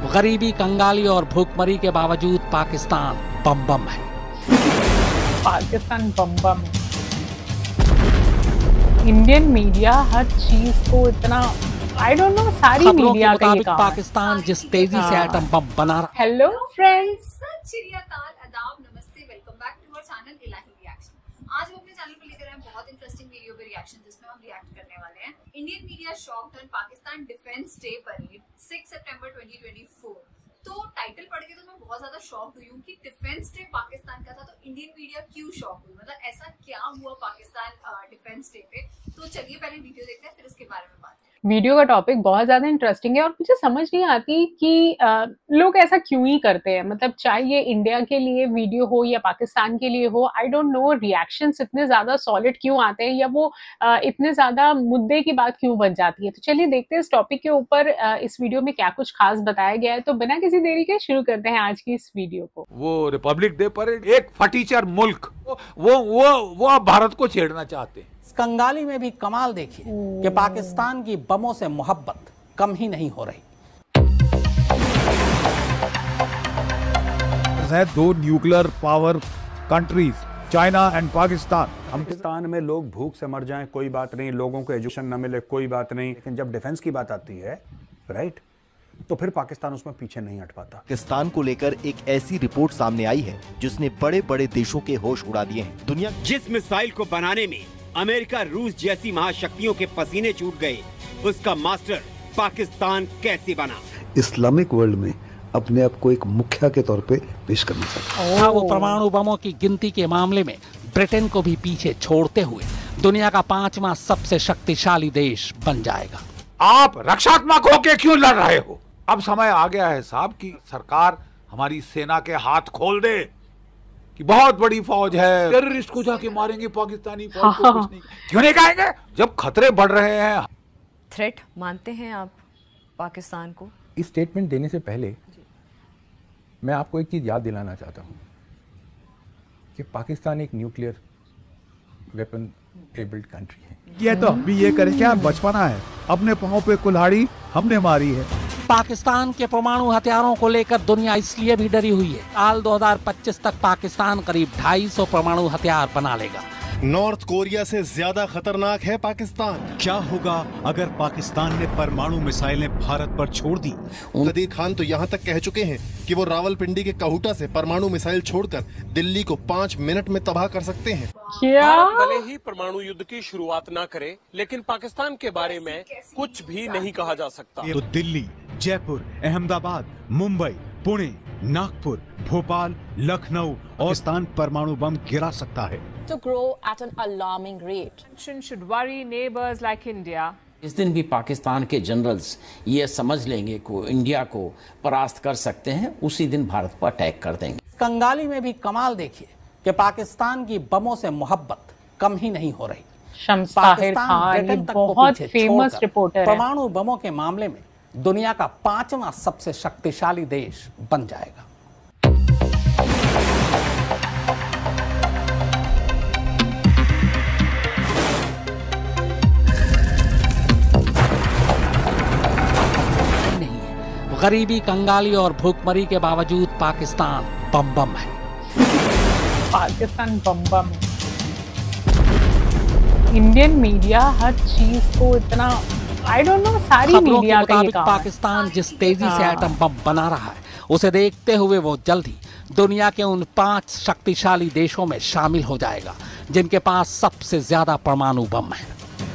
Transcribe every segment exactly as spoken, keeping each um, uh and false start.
गरीबी, कंगाली और भूखमरी के बावजूद पाकिस्तान बम बम है। पाकिस्तान बम बम है। इंडियन मीडिया हर चीज को इतना आई डोंट नो सारी मीडिया का ये काम है। पाकिस्तान जिस तेजी से एटम बम बना रहा। हेलो फ्रेंड्स, सत श्री अकाल, आदाब, नमस्ते, welcome back to our channel Ilahi reaction. आज हम अपने चैनल पर लेकर आए हैं बहुत इंटरेस्टिंग वीडियो पे रिएक्शन, जिसमें हम रिएक्ट करने वाले हैं Indian media shocked on Pakistan defence day parade six सितंबर ट्वेंटी ट्वेंटी फोर। तो टाइटल पढ़ के तो मैं बहुत ज्यादा शॉक हुई हूँ कि डिफेंस डे पाकिस्तान का था, तो इंडियन मीडिया क्यों शॉक हुई, मतलब ऐसा क्या हुआ पाकिस्तान डिफेंस डे पे। तो चलिए पहले वीडियो देखते हैं, फिर इसके बारे में बात करते हैं। वीडियो का टॉपिक बहुत ज्यादा इंटरेस्टिंग है और मुझे समझ नहीं आती कि आ, लोग ऐसा क्यों ही करते हैं। मतलब चाहे ये इंडिया के लिए वीडियो हो या पाकिस्तान के लिए हो, आई डोंट नो रिएक्शंस इतने ज्यादा सॉलिड क्यों आते हैं या वो आ, इतने ज्यादा मुद्दे की बात क्यों बन जाती है। तो चलिए देखते हैं इस टॉपिक के ऊपर इस वीडियो में क्या कुछ खास बताया गया है। तो बिना किसी देरी के शुरू करते हैं आज की इस वीडियो को। वो रिपब्लिक डे पर एक फटीचर मुल्क वो वो वो भारत को छेड़ना चाहते हैं। कंगाली में भी कमाल देखिए कि पाकिस्तान की बमों से मोहब्बत कम ही नहीं हो रही। है दो nuclear power countries, China and Pakistan. Pakistan में लोग भूख से मर जाएं कोई बात नहीं, लोगों को एजुकेशन न मिले कोई बात नहीं, लेकिन जब डिफेंस की बात आती है राइट, तो फिर पाकिस्तान उसमें पीछे नहीं हट पाता। पाकिस्तान को लेकर एक ऐसी रिपोर्ट सामने आई है जिसने बड़े बड़े देशों के होश उड़ा दिए हैं। दुनिया जिस मिसाइल को बनाने में अमेरिका, रूस जैसी महाशक्तियों के पसीने छूट गए, उसका मास्टर पाकिस्तान कैसे बना। इस्लामिक वर्ल्ड में अपने आप को एक मुखिया के तौर पे पेश करना चाहता है। वो परमाणु बमों की गिनती के मामले में ब्रिटेन को भी पीछे छोड़ते हुए दुनिया का पांचवा सबसे शक्तिशाली देश बन जाएगा। आप रक्षात्मक होके क्यों लड़ रहे हो? अब समय आ गया है साहब कि सरकार हमारी सेना के हाथ खोल दे कि बहुत बड़ी फौज है, टेररिस्ट को जाके मारेंगे पाकिस्तानी फौज को कुछ नहीं। क्यों नहीं कहेंगे जब खतरे बढ़ रहे हैं? थ्रेट मानते हैं आप पाकिस्तान को? इस स्टेटमेंट देने से पहले मैं आपको एक चीज याद दिलाना चाहता हूं कि पाकिस्तान एक न्यूक्लियर वेपन एबल्ड कंट्री है। ये तो अभी ये करे क्या बचपना है, अपने पांव पे कुल्हाड़ी हमने मारी है। पाकिस्तान के परमाणु हथियारों को लेकर दुनिया इसलिए भी डरी हुई है। साल दो हज़ार पच्चीस तक पाकिस्तान करीब ढाई सौ परमाणु हथियार बना लेगा। नॉर्थ कोरिया से ज्यादा खतरनाक है पाकिस्तान। क्या होगा अगर पाकिस्तान ने परमाणु मिसाइलें भारत पर छोड़ दी? कदीर खान तो यहाँ तक कह चुके हैं कि वो रावलपिंडी के कहूटा से परमाणु मिसाइल छोड़कर दिल्ली को पाँच मिनट में तबाह कर सकते हैं। क्या? भले ही परमाणु युद्ध की शुरुआत न करे, लेकिन पाकिस्तान के बारे में कुछ भी नहीं कहा जा सकता। तो दिल्ली, जयपुर, अहमदाबाद, मुंबई, पुणे, नागपुर, भोपाल, लखनऊ और पाकिस्तान परमाणु बम गिरा सकता है। To grow at an alarming rate. Should worry neighbors like India. इस दिन भी पाकिस्तान के जनरल्स ये समझ लेंगे कि इंडिया को परास्त कर सकते हैं, उसी दिन भारत पर अटैक कर देंगे। कंगाली में भी कमाल देखिए कि पाकिस्तान की बमों से मोहब्बत कम ही नहीं हो रही। शम्स ताहिर खान, ये बहुत फेमस रिपोर्टर है। परमाणु बमों के मामले में दुनिया का पांचवा सबसे शक्तिशाली देश बन जाएगा। गरीबी, कंगाली और भूखमरी के बावजूद पाकिस्तान बम बम है। पाकिस्तान बम बम है। इंडियन मीडिया हर चीज को इतना आई डोंट नो सारी मीडिया का ये काम है। पाकिस्तान जिस तेजी से एटम बम बना रहा है, उसे देखते हुए वो जल्द ही दुनिया के उन पांच शक्तिशाली देशों में शामिल हो जाएगा जिनके पास सबसे ज्यादा परमाणु बम है।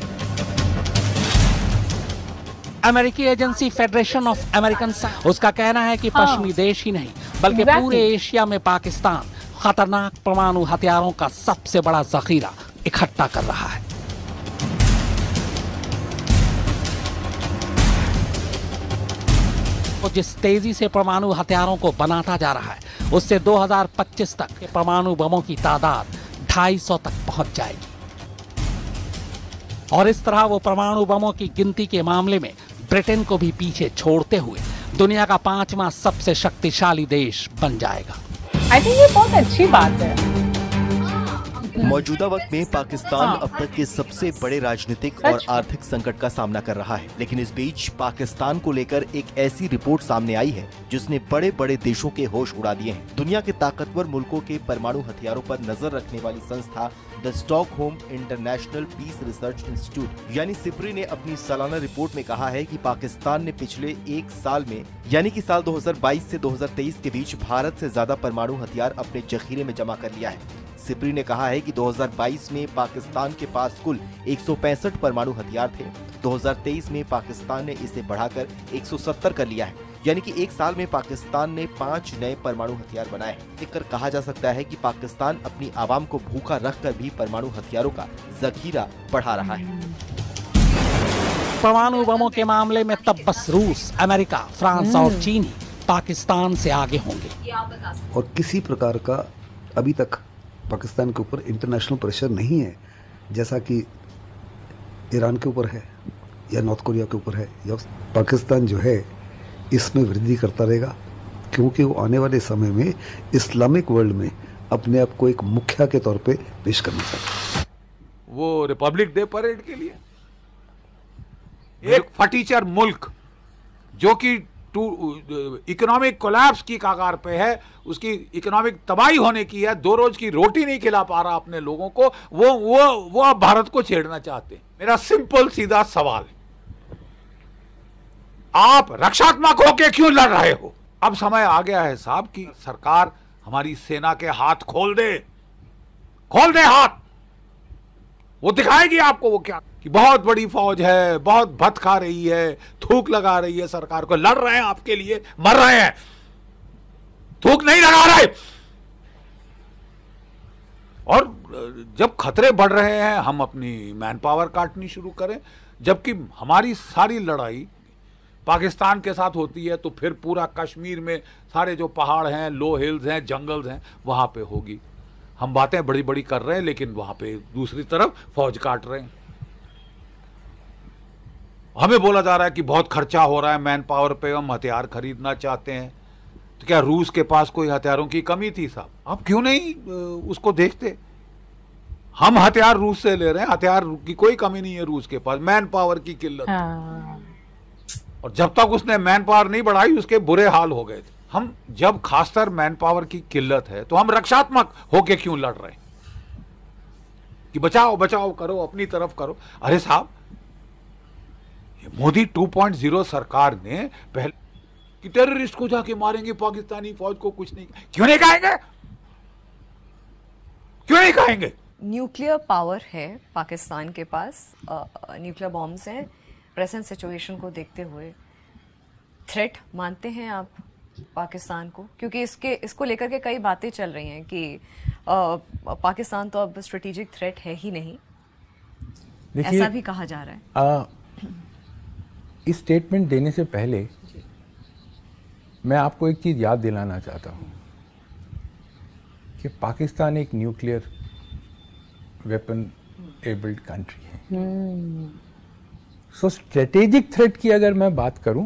अमेरिकी agency federation of American science, उसका कहना है कि पश्चिमी देश ही नहीं बल्कि पूरे एशिया में पाकिस्तान खतरनाक परमाणु हथियारों का सबसे बड़ा जखीरा इकट्ठा कर रहा है। वो जिस तेजी से परमाणु हथियारों को बनाता जा रहा है, उससे दो हज़ार पच्चीस तक के परमाणु बमों की तादाद ढाई सौ तक पहुंच जाएगी। और इस तरह वो परमाणु बमों की गिनती के मामले में ब्रिटेन को भी पीछे छोड़ते हुए दुनिया का पांचवा सबसे शक्तिशाली देश बन जाएगा। आई थिंक ये बहुत अच्छी बात है। मौजूदा वक्त में पाकिस्तान अब तक के सबसे बड़े राजनीतिक और आर्थिक संकट का सामना कर रहा है, लेकिन इस बीच पाकिस्तान को लेकर एक ऐसी रिपोर्ट सामने आई है जिसने बड़े बड़े देशों के होश उड़ा दिए हैं। दुनिया के ताकतवर मुल्कों के परमाणु हथियारों पर नजर रखने वाली संस्था the Stockholm international peace research institute यानी सिप्री ने अपनी सालाना रिपोर्ट में कहा है कि पाकिस्तान ने पिछले एक साल में यानी कि साल दो हज़ार बाईस से दो हज़ार तेईस के बीच भारत से ज्यादा परमाणु हथियार अपने जखीरे में जमा कर लिया है। सिप्री ने कहा है कि दो हज़ार बाईस में पाकिस्तान के पास कुल एक सौ पैंसठ परमाणु हथियार थे। दो हज़ार तेईस में पाकिस्तान ने इसे बढ़ाकर एक सौ सत्तर कर लिया है, यानी कि एक साल में पाकिस्तान ने पाँच नए परमाणु हथियार बनाए हैं। देखकर कहा जा सकता है कि पाकिस्तान अपनी आवाम को भूखा रखकर भी परमाणु हथियारों का जखीरा बढ़ा रहा है। परमाणु बमों के मामले में तब बस रूस, अमेरिका, फ्रांस और चीन ही पाकिस्तान से आगे होंगे। और किसी प्रकार का अभी तक पाकिस्तान के ऊपर इंटरनेशनल प्रेशर नहीं है, जैसा कि ईरान के ऊपर है या नॉर्थ कोरिया के ऊपर है। या पाकिस्तान जो है इसमें वृद्धि करता रहेगा, क्योंकि वो आने वाले समय में इस्लामिक वर्ल्ड में अपने आप को एक मुखिया के तौर पे पेश करना चाहता है। वो रिपब्लिक डे परेड के लिए एक फटीचर मुल्क जो कि इकोनॉमिक कोलैप्स की कगार पे है, उसकी इकोनॉमिक तबाही होने की है, दो रोज की रोटी नहीं खिला पा रहा अपने लोगों को, वो वो वो अब भारत को छेड़ना चाहते हैं। मेरा सिंपल सीधा सवाल, आप रक्षात्मक होके क्यों लड़ रहे हो? अब समय आ गया है साहब कि सरकार हमारी सेना के हाथ खोल दे, खोल दे हाथ। वो दिखाएगी आपको वो क्या कि बहुत बड़ी फौज है, बहुत भत खा रही है, थूक लगा रही है सरकार को। लड़ रहे हैं आपके लिए, मर रहे हैं, थूक नहीं लगा रहे। और जब खतरे बढ़ रहे हैं हम अपनी मैन पावर काटनी शुरू करें, जबकि हमारी सारी लड़ाई पाकिस्तान के साथ होती है तो फिर पूरा कश्मीर में सारे जो पहाड़ हैं, लो हिल्स हैं, जंगल्स हैं, वहां पे होगी। हम बातें बड़ी बड़ी कर रहे हैं लेकिन वहां पे दूसरी तरफ फौज काट रहे हैं। हमें बोला जा रहा है कि बहुत खर्चा हो रहा है मैन पावर पे, हम हथियार खरीदना चाहते हैं। तो क्या रूस के पास कोई हथियारों की कमी थी साहब? आप क्यों नहीं उसको देखते? हम हथियार रूस से ले रहे हैं, हथियार की कोई कमी नहीं है रूस के पास, मैन पावर की किल्लत। हाँ। और जब तक उसने मैन पावर नहीं बढ़ाई उसके बुरे हाल हो गए थे। हम जब खासकर मैन पावर की किल्लत है तो हम रक्षात्मक होके क्यों लड़ रहे हैं कि बचाओ बचाओ करो, अपनी तरफ करो? अरे साहब, मोदी टू पॉइंट ज़ीरो सरकार ने पहले कि टेररिस्ट को जाके मारेंगे, पाकिस्तानी फौज को कुछ नहीं, क्यों नहीं कहेंगे? क्यों नहीं कहेंगे? न्यूक्लियर पावर है पाकिस्तान के पास, न्यूक्लियर बॉम्ब्स हैं। प्रेजेंट सिचुएशन को देखते हुए थ्रेट मानते हैं आप पाकिस्तान को? क्योंकि इसके इसको लेकर के कई बातें चल रही हैं कि आ, पाकिस्तान तो अब स्ट्रेटेजिक थ्रेट है ही नहीं, ऐसा भी कहा जा रहा है। आ, इस स्टेटमेंट देने से पहले मैं आपको एक चीज़ याद दिलाना चाहता हूँ कि पाकिस्तान एक न्यूक्लियर वेपन एबल्ड कंट्री है। सो स्ट्रेटेजिक थ्रेट की अगर मैं बात करूं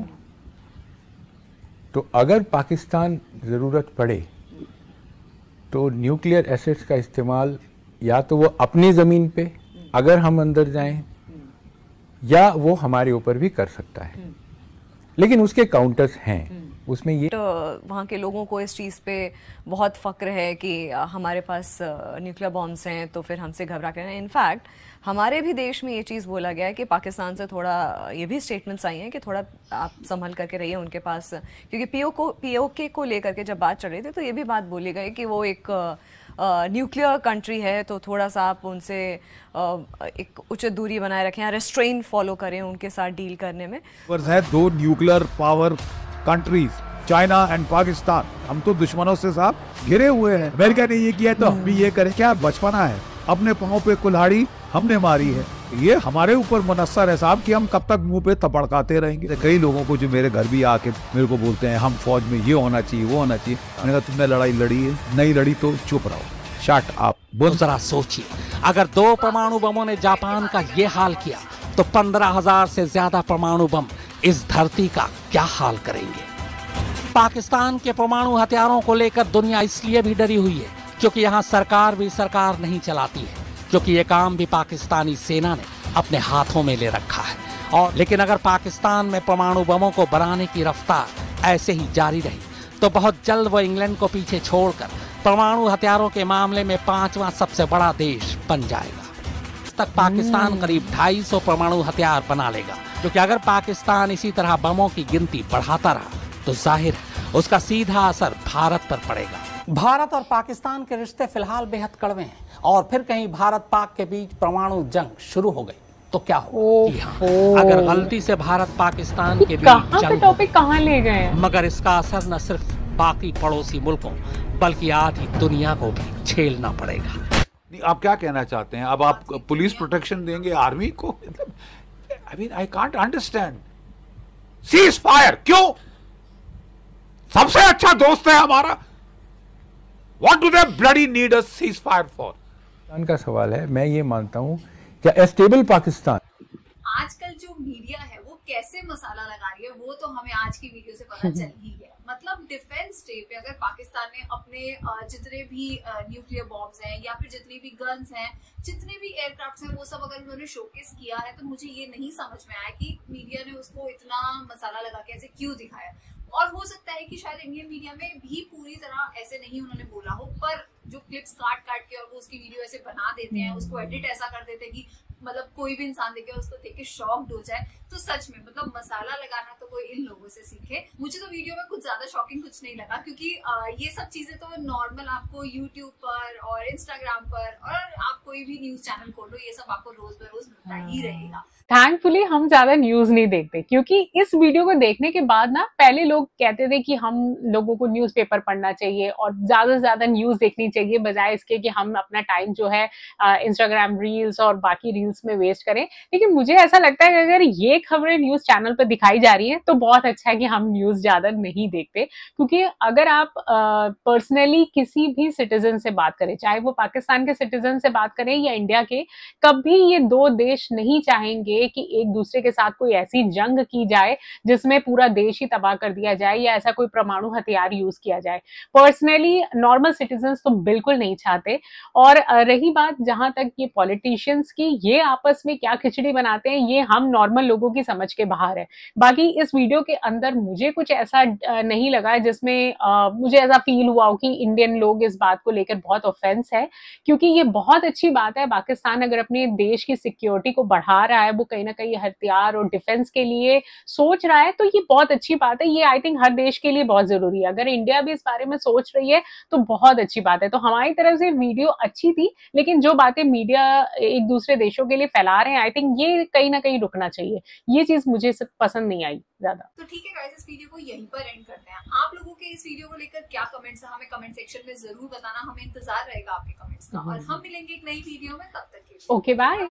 तो अगर पाकिस्तान ज़रूरत पड़े तो न्यूक्लियर एसेट्स का इस्तेमाल या तो वो अपनी ज़मीन पे अगर हम अंदर जाएं या वो हमारे ऊपर भी कर सकता है, लेकिन उसके काउंटर्स हैं उसमें। ये तो वहाँ के लोगों को इस चीज़ पे बहुत फ़क्र है कि हमारे पास न्यूक्लियर बॉम्ब्स हैं तो फिर हमसे घबरा कर। इनफैक्ट हमारे भी देश में ये चीज़ बोला गया है कि पाकिस्तान से थोड़ा, ये भी स्टेटमेंट्स आई हैं कि थोड़ा आप संभल करके रहिए उनके पास, क्योंकि पीओ को पीओके को लेकर के जब बात चल रही थी तो ये भी बात बोली गई कि वो एक न्यूक्लियर कंट्री है, तो थोड़ा सा आप उनसे आ, एक उचित दूरी बनाए रखें, रेस्ट्रेन फॉलो करें उनके साथ डील करने में। है दो nuclear power countries, China and Pakistan, हम तो दुश्मनों से साहब घिरे हुए हैं। अमेरिका ने ये किया तो हम भी ये करें क्या? बचपना है, अपने पाँव पे कुल्हाड़ी हमने मारी है, ये हमारे ऊपर मुनस्सर है साहब कि हम कब तक मुंह पे थपड़काते रहेंगे। कई लोगों को जो मेरे घर भी आके मेरे को बोलते हैं हम फौज में ये होना चाहिए वो होना चाहिए, मैंने कहा तुमने लड़ाई लड़ी है, नहीं लड़ी तो चुप रहो, शट अप। जरा सोचिए, अगर दो परमाणु बमों ने जापान का ये हाल किया तो पंद्रह हजार से ज्यादा परमाणु बम इस धरती का क्या हाल करेंगे? पाकिस्तान के परमाणु हथियारों को लेकर दुनिया इसलिए भी डरी हुई है क्योंकि यहाँ सरकार भी सरकार नहीं चलाती है, क्योंकि ये काम भी पाकिस्तानी सेना ने अपने हाथों में ले रखा है। और लेकिन अगर पाकिस्तान में परमाणु बमों को बनाने की रफ्तार ऐसे ही जारी रही तो बहुत जल्द वो इंग्लैंड को पीछे छोड़कर परमाणु हथियारों के मामले में पांचवा सबसे बड़ा देश बन जाएगा। तक पाकिस्तान करीब ढाई सौ परमाणु हथियार बना लेगा, क्योंकि अगर पाकिस्तान इसी तरह बमों की गिनती बढ़ाता रहा तो जाहिर है उसका सीधा असर भारत पर पड़ेगा। भारत और पाकिस्तान के रिश्ते फिलहाल बेहद कड़वे हैं और फिर कहीं भारत पाक के बीच परमाणु जंग शुरू हो गई तो क्या होगा? अगर गलती से भारत पाकिस्तान के बीच जंग टॉपिक कहां ले गए हैं? मगर इसका असर न सिर्फ बाकी पड़ोसी मुल्कों बल्कि आधी दुनिया को भी झेलना पड़ेगा। आप क्या कहना चाहते हैं? अब आप पुलिस प्रोटेक्शन देंगे आर्मी को? I mean I can't understand. Ceasefire क्यों? सबसे अच्छा दोस्त है हमारा। What do they bloody need a ceasefire for? Pakistan का सवाल है, मैं ये मानता हूँ क्या स्टेबल पाकिस्तान आजकल जो मीडिया है वो कैसे मसाला लगा रही है वो तो हमें आज की वीडियो से पता चल ही गया। मतलब डिफेंस डे पे अगर पाकिस्तान ने अपने जितने भी न्यूक्लियर बॉम्ब्स हैं या फिर जितनी भी गन्स हैं, जितने भी एयरक्राफ्ट हैं, वो सब अगर उन्होंने शोकेस किया है तो मुझे ये नहीं समझ में आया कि मीडिया ने उसको इतना मसाला लगा के ऐसे क्यों दिखाया। और हो सकता है कि शायद इंडियन मीडिया में भी पूरी तरह ऐसे नहीं उन्होंने बोला हो, पर जो क्लिप्स काट काट के और वो उसकी वीडियो ऐसे बना देते हैं, उसको एडिट ऐसा कर देते हैं कि मतलब कोई भी इंसान देखे उसको देख के शॉक्ड हो जाए। तो सच में मतलब मसाला लगाना तो कोई इन लोगों से सीखे। मुझे तो वीडियो में कुछ ज्यादा शॉकिंग कुछ नहीं लगा, क्योंकि आ, ये सब चीजें तो नॉर्मल आपको यूट्यूब पर और इंस्टाग्राम पर और आप कोई भी न्यूज चैनल खोलो, ये सब आपको रोज ब रोज मिलता ही रहेगा। थैंकफुली हम ज्यादा न्यूज नहीं देखते, क्योंकि इस वीडियो को देखने के बाद ना पहले लोग कहते थे कि हम लोगों को न्यूज़पेपर पढ़ना चाहिए और ज्यादा से ज्यादा न्यूज देखनी चाहिए, बजाय इसके कि हम अपना टाइम जो है इंस्टाग्राम रील्स और बाकी रील्स में वेस्ट करें। लेकिन मुझे ऐसा लगता है कि अगर ये खबरें न्यूज चैनल पर दिखाई जा रही है तो बहुत अच्छा है कि हम न्यूज ज्यादा नहीं देखते, क्योंकि अगर आप पर्सनली uh, किसी भी सिटीजन से बात करें, चाहे वो पाकिस्तान के सिटीजन से बात करें या इंडिया के, कभी ये दो देश नहीं चाहेंगे कि एक दूसरे के साथ कोई ऐसी जंग की जाए जिसमें पूरा देश ही तबाह कर दिया जाए या ऐसा कोई परमाणु हथियार यूज किया जाए। पर्सनली नॉर्मल सिटीजन्स तो बिल्कुल नहीं चाहते। और रही बात जहां तक ये पॉलिटिशियंस की, ये आपस में क्या खिचड़ी बनाते हैं ये हम नॉर्मल लोगों की समझ के बाहर है। बाकी इस वीडियो के अंदर मुझे कुछ ऐसा नहीं लगा जिसमें आ, मुझे ऐसा फील हुआ हो कि इंडियन लोग इस बात को लेकर बहुत ऑफेंस है, क्योंकि ये बहुत अच्छी बात है। पाकिस्तान अगर अपने देश की सिक्योरिटी को बढ़ा रहा है, वो कहीं ना कहीं हथियार और डिफेंस के लिए सोच रहा है, तो ये बहुत अच्छी बात है। ये आई थिंक हर देश के लिए बहुत जरूरी है। अगर इंडिया भी इस बारे में सोच रही है तो बहुत अच्छी बात है। तो हमारी तरफ से वीडियो अच्छी थी, लेकिन जो बातें मीडिया एक दूसरे देशों के लिए फैला रहे हैं, आई थिंक ये कहीं ना कहीं रुकना चाहिए। ये चीज मुझे पसंद नहीं आई ज्यादा। तो ठीक है गाइस, इस वीडियो को यहीं पर एंड करते हैं। आप लोगों के इस वीडियो को लेकर क्या कमेंट्स है हमें कमेंट सेक्शन में जरूर बताना। हमें इंतजार रहेगा आपके कमेंट्स का, और हम मिलेंगे एक नई वीडियो में। तब तक के लिए ओके बाय।